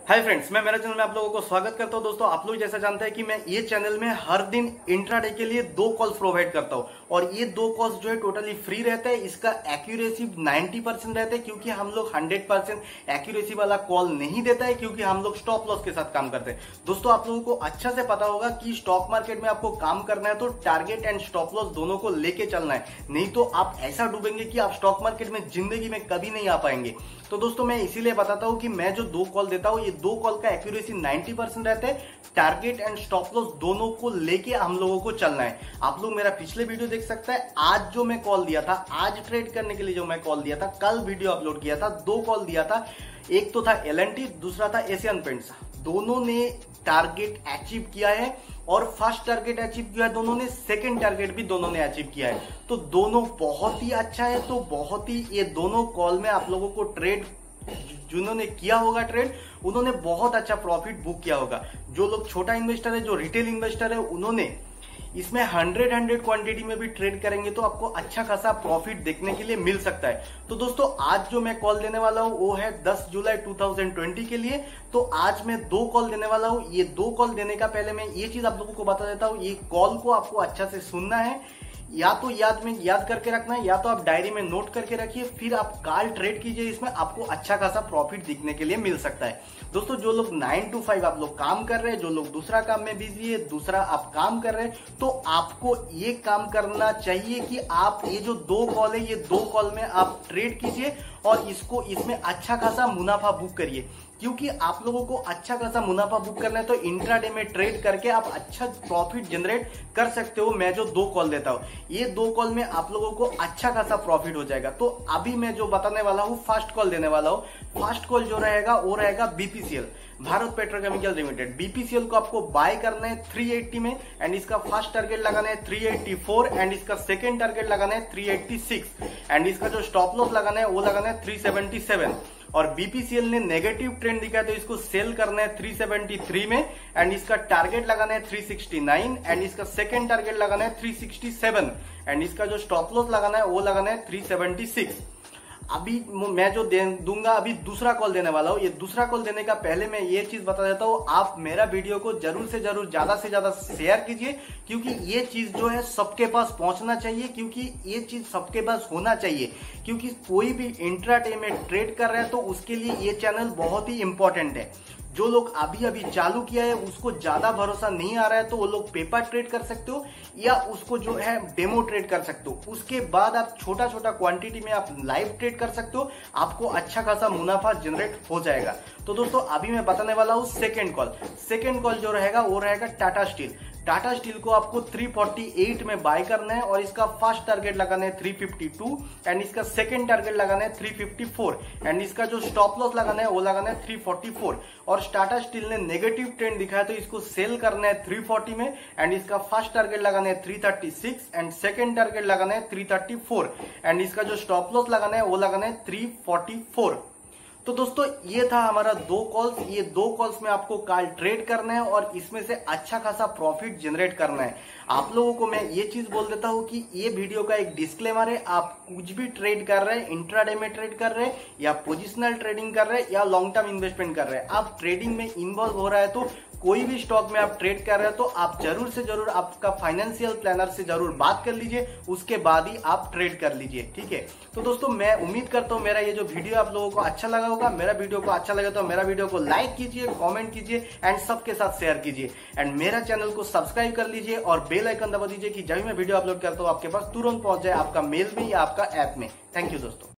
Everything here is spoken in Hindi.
हाय फ्रेंड्स, मैं मेरा चैनल में आप लोगों को स्वागत करता हूं। दोस्तों, आप लोग जैसा जानते हैं कि मैं ये चैनल में हर दिन इंट्राडे के लिए 2 कॉल्स प्रोवाइड करता हूं और ये 2 कॉल्स जो है टोटली फ्री रहता है। इसका एक्यूरेसी 90% रहता है क्योंकि हम लोग 100% एक्यूरेसी वाला कॉल नहीं देता है क्योंकि हम लोग स्टॉप लॉस के साथ काम करते हैं। दोस्तों, आप लोगों को अच्छा से पता होगा कि स्टॉक मार्केट में आपको काम करना है तो टारगेट एंड स्टॉप लॉस दोनों को लेके चलना है, नहीं तो आप ऐसा डूबेंगे कि आप स्टॉक मार्केट में जिंदगी में कभी नहीं आ पाएंगे। तो दोस्तों, मैं इसीलिए बताता हूं कि मैं जो 2 कॉल देता हूं, ये 2 कॉल का एक्यूरेसी 90% रहता है। टारगेट एंड स्टॉप लॉस दोनों को लेके हम लोगों को चलना है। आप लोग मेरा पिछले वीडियो देख सकते हैं। आज जो मैं कॉल दिया था, आज ट्रेड करने के लिए जो मैं कॉल दिया था, कल वीडियो अपलोड किया था, 2 कॉल दिया था। एक तो था L&T, दूसरा था एशियन पेंट्स। दोनों ने टारगेट अचीव किया है और फर्स्ट टारगेट अचीव किया है दोनों ने, सेकंड टारगेट भी दोनों ने अचीव किया है। तो दोनों बहुत ही अच्छा है। तो बहुत ही ये दोनों कॉल में आप लोगों को ट्रेड जिन्होंने किया होगा ट्रेड, उन्होंने बहुत अच्छा प्रॉफिट बुक किया होगा। जो लोग छोटा इन्वेस्टर है, जो रिटेल इन्वेस्टर है, उन्होंने इसमें 100 क्वांटिटी में भी ट्रेड करेंगे तो आपको अच्छा खासा प्रॉफिट देखने के लिए मिल सकता है। तो दोस्तों, आज जो मैं कॉल देने वाला हूं वो है 10 जुलाई 2020 के लिए। तो आज मैं 2 कॉल देने वाला हूं। ये 2 कॉल देने का पहले मैं ये चीज आप लोगों को बता देता हूं, ये कॉल को आपको अच्छा से सुनना है, या तो याद करके रखना है, या तो आप डायरी में नोट करके रखिए, फिर आप कॉल ट्रेड कीजिए। इसमें आपको अच्छा खासा प्रॉफिट दिखने के लिए मिल सकता है। दोस्तों, जो लोग 9 to 5 आप लोग काम कर रहे हैं, जो लोग दूसरा काम में बिजी है, दूसरा आप काम कर रहे हैं, तो आपको ये काम करना चाहिए कि आप ये जो 2 कॉल है, ये 2 कॉल में आप ट्रेड कीजिए और इसमें अच्छा खासा मुनाफा बुक करिए। क्योंकि आप लोगों को अच्छा खासा मुनाफा बुक करना है तो इंट्राडे में ट्रेड करके आप अच्छा प्रॉफिट जनरेट कर सकते हो। मैं जो 2 कॉल देता हूं, ये 2 कॉल में आप लोगों को अच्छा खासा प्रॉफिट हो जाएगा। तो अभी मैं जो बताने वाला हूं, फर्स्ट कॉल देने वाला हूं। फर्स्ट कॉल जो रहेगा वो रहेगा BPCL, Bharat petrochemical limited. BPCL को आपको बाय करना है 380 में एंड इसका फर्स्ट टारगेट लगाना है 384 एंड इसका सेकेंड टारगेट लगाना है 386 एंड इसका जो स्टॉप लॉस लगाना है वो लगाना है 377। और BPCL ने नेगेटिव ट्रेंड दिखाया तो इसको सेल करना है 373 में एंड इसका टारगेट लगाना है 369 एंड इसका सेकेंड टारगेट लगाना है 367 एंड इसका जो स्टॉप लॉस लगाना है वो लगाना है 376। अभी मैं जो दूंगा, अभी दूसरा कॉल देने वाला हूं। ये दूसरा कॉल देने का पहले मैं ये चीज बता देता हूं, आप मेरा वीडियो को जरूर से जरूर ज्यादा से ज्यादा शेयर कीजिए क्योंकि ये चीज जो है सबके पास पहुंचना चाहिए, क्योंकि ये चीज सबके पास होना चाहिए। क्योंकि कोई भी इंट्राडे में ट्रेड कर रहा है तो उसके लिए ये चैनल बहुत ही इंपॉर्टेंट है। जो लोग अभी अभी चालू किया है उसको ज्यादा भरोसा नहीं आ रहा है तो वो लोग पेपर ट्रेड कर सकते हो या उसको जो है डेमो ट्रेड कर सकते हो। उसके बाद आप छोटा छोटा क्वांटिटी में आप लाइव ट्रेड कर सकते हो, आपको अच्छा खासा मुनाफा जनरेट हो जाएगा। तो दोस्तों, अभी मैं बताने वाला हूं सेकेंड कॉल। सेकेंड कॉल जो रहेगा वो रहेगा टाटा स्टील। टाटा स्टील को आपको 348 में बाय करना है और इसका फर्स्ट टारगेट लगाना है 352 एंड इसका सेकेंड टारगेट लगाना है 354 एंड इसका जो स्टॉप लॉस लगाना है वो लगाना है 344। और टाटा स्टील ने नेगेटिव ट्रेंड दिखाया तो इसको सेल करना है 340 में एंड इसका फर्स्ट टारगेट लगाना है 336 एंड सेकेंड टारगेट लगाना है 334 एंड इसका जो स्टॉप लॉस लगाना है वो लगाना है 344। तो दोस्तों, ये था हमारा 2 कॉल्स। ये 2 कॉल्स में आपको कॉल ट्रेड करना है और इसमें से अच्छा खासा प्रॉफिट जनरेट करना है। आप लोगों को मैं ये चीज बोल देता हूं कि ये वीडियो का एक डिस्क्लेमर है। आप कुछ भी ट्रेड कर रहे हैं, इंट्राडे में ट्रेड कर रहे हैं या पोजिशनल ट्रेडिंग कर रहे हैं या लॉन्ग टर्म इन्वेस्टमेंट कर रहे हैं, आप ट्रेडिंग में इन्वॉल्व हो रहा है तो कोई भी स्टॉक में आप ट्रेड कर रहे हो तो आप जरूर से जरूर आपका फाइनेंशियल प्लानर से जरूर बात कर लीजिए, उसके बाद ही आप ट्रेड कर लीजिए। ठीक है। तो दोस्तों, मैं उम्मीद करता हूं मेरा ये जो वीडियो आप लोगों को अच्छा लगा होगा। मेरा वीडियो को अच्छा लगा तो मेरा वीडियो को लाइक कीजिए, कमेंट कीजिए एंड सबके साथ शेयर कीजिए एंड मेरा चैनल को सब्सक्राइब कर लीजिए और बेल आइकन दबा दीजिए कि जब मैं वीडियो अपलोड करता हूं आपके पास तुरंत पहुंच जाए, आपका मेल में या आपका ऐप में। थैंक यू दोस्तों।